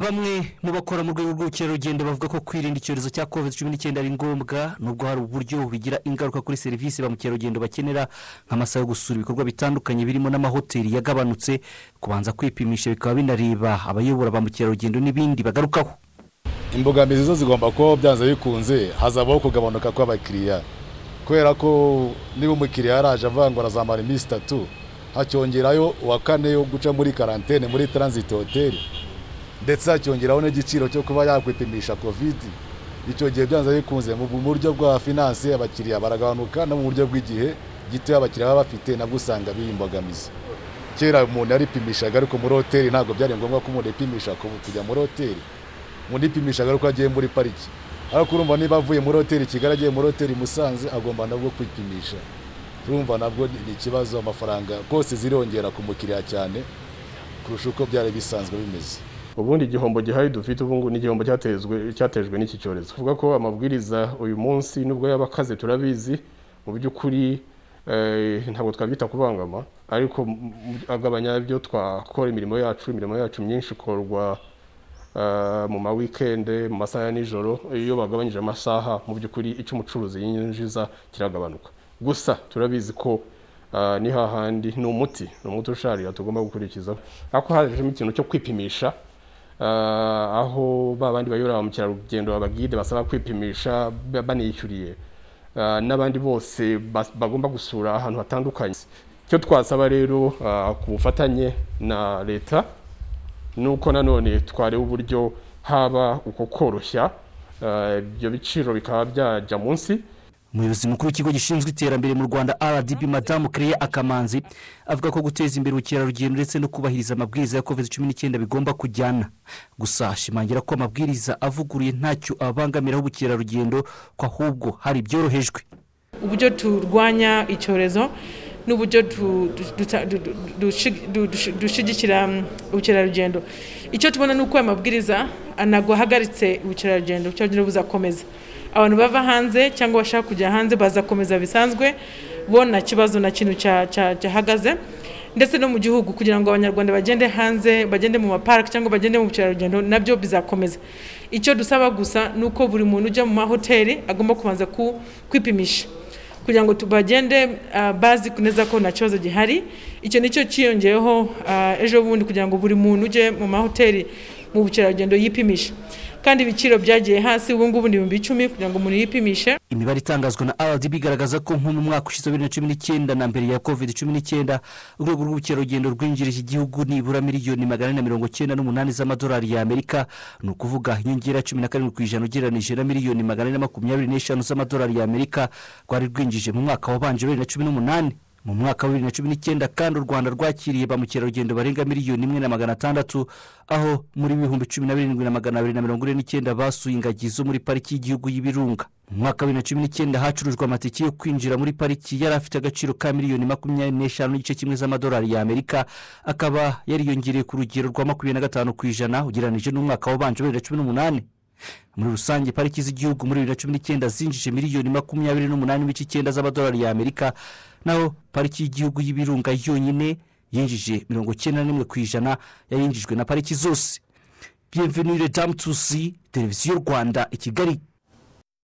Bamwe mu bakora mu rwego rw'ubukerarugendo bavuga ko kwirinda icyorezo cya COVID-19 ari ngombwa nubwo hari uburyo bigira ingaruka kuri serivisi ba mukerarugendo bakenera nk'amasaha yo gusura ibikorwa bitandukanye birimo n'amahoteli yagabanutse, kubanza kwipimisha bikaba binareba abayobora ba mukerarugendo n'ibindi bagarukaho. Imbogamizi zo zigomba kuba byanze bikunze hazabaho kugabanuka kw'abakiriya, kubera ko niba umukiriya yaraje avangwa azamara iminsi 3 hacyongerayo wa kane yo guca muri quarantaine muri transit hotel, ndetse hacyongeraho n'igiciro cyo kuba yakwipimisha covid. Icyo gihe byanze bikunze mu buryo bwa finance abakiriya baragabanuka no mu buryo bw'igihe gito abakiriya baba bafite nabwo usanga bimbogamizi. Kera umuntu yaripimishaga ariko muri hotel ntabwo byari ngombwa ko umuntu yipimisha kujya muri hotel, umuntu yipimishaga ariko agiye muri pariki. Ariko urumva niba avuye muri hotel Kigali agiye muri hotel Musanze agomba nabwo kwipimisha. Urumva nabwo ni ikibazo, amafaranga kose zirongera ku mukiriya cyane kurusha uko byari bisanzwe bimeze. Ubundi igihombo gihari dufite ubungu ni igihombo cyatejwe n'iki cyorezo. Kuvuga ko amabwiriza uyu munsi nubwo yabakaze turabizi mu by'ukuri ntabwo twabita kubangama, ariko agabanya byo twakora imirimo yacu myinshi ikorwa mu ma weekend mu masaha ya nijoro. Iyo bagabanyije amasaha mu by'ukuri icyo umucuruzi yinjiza kiragabanuka. Gusa turabizi ko ni hahandi ni umuti usharira tugomba gukurikiza. Ako hajemo ikintu cyo kwipimisha, aho babandi bayora mu cyarugendo abagide basaba kwipimisha banishyuriye n'abandi bose bagomba gusura ahantu hatandukanye. Cyo twasaba rero ku bufatanye na leta nuko nanone twareba uburyo haba uko koroshya ibyo biciro bikaba byajya munsi. Umuyobozi mukuru w'ikigo gishinzwe iterambere mu Rwanda RDB Madamu Claire Akamanzi avuga ko guteza imbere ubukerarugendo ndetse no kubahiriza amabwiriza ya COVID-19 bigomba kujyana. Gusa ashimangira ko amabwiriza avuguruye ntacyo abangamiraho ubukerarugendo, ko ahubwo hari ibyorohejwe. Uburyo turwanya icyorezo n'uburyo dushigikira ubukerarugendo. Icyo tubona nuko amabwiriza anagwahagaritse ubukerarugendo buzakomeza. Abantu bava hanze cyangwa bashaka kujya hanze bazakomeza bisanzwe, bona kibazo na kintu cyahagaze. Ndetse no mu gihugu kugira ngo abanyarwanda bagende hanze, bagende mu mapark cyangwa bagende mu bukerarugendo nabyo bizakomeza. Icyo dusaba gusa nuko buri muntu ujya mu mahoteli agomba kubanza kwipimisha kugira ngo tubagende bazi neza ko nta kibazo gihari. Icyo nicyo cyiyongeyeho ejo bundi kugira ngo buri muntu uje mu mahoteli mu bukerarugendo yipimisha, kandi ibiciro byagiye hasi ubu ngubu ni 10,000 kugira ngo umuntu yipimishe. Imibare itangazwa na RDB igaragaza ko nko mu mwaka ushize 2019 na mbere ya COVID-19 urwego rw'ubukerarugendo rwinjirije igihugu nibura miliyoni 498 z'amadolari ya Amerika, ni ukuvuga inyongera 17% ugereranije na miliyoni 425 z'amadolari ya Amerika rwari rwinjije mu mwaka wabanje 2018. Mu mwaka wa 2019 kandi u Rwanda rwakiriye ba mukerarugendo barenga miliyoni 1,600, aho muri 17,249 basuye ingagi zo muri pariki y'igihugu y'Ibirunga. Mu mwaka wa 2019 hacurujwe amatike yo kwinjira muri pariki yari afite agaciro ka miliyoni 25 z'amadolari ya Amerika, akaba yariyongereye ku rugero rwa 25% ugereranije n'umwaka wabanje 2018. Muri rusange pariki z'igihugu muri 2019 zinjije miliyoni 28.9 z'amadolari ya Amerika, naho pariki y'igihugu y'Ibirunga yonyine yinjije 91% yayinjijwe na pariki zose. Bienvenue les dames, Televiziyo Rwanda i Kigali.